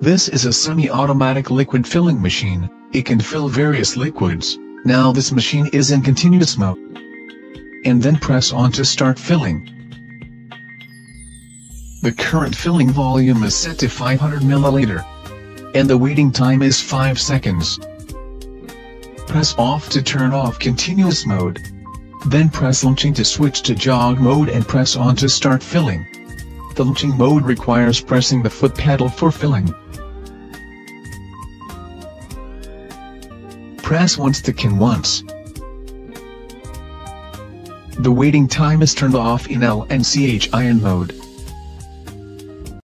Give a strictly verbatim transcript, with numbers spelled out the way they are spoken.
This is a semi-automatic liquid filling machine. It can fill various liquids. Now this machine is in continuous mode. And then press on to start filling. The current filling volume is set to five hundred milliliters. And the waiting time is five seconds. Press off to turn off continuous mode. Then press launching to switch to jog mode and press on to start filling. The launching mode requires pressing the foot pedal for filling. Press once to can once. The waiting time is turned off in L N C H I N mode.